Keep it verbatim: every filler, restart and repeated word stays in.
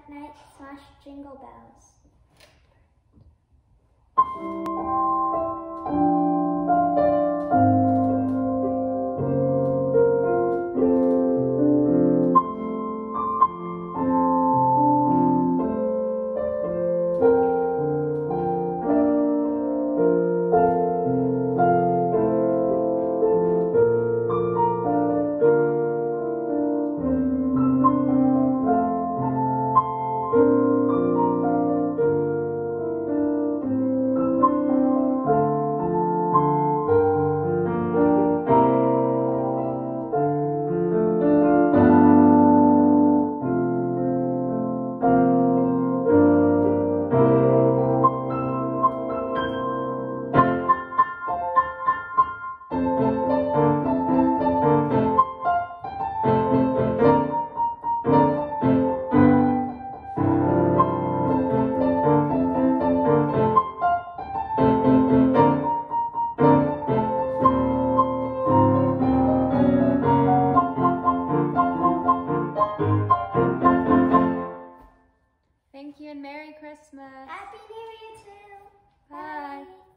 Silent Night slash Jingle Bells. Thank you and Merry Christmas. Happy New Year too. Bye. Bye.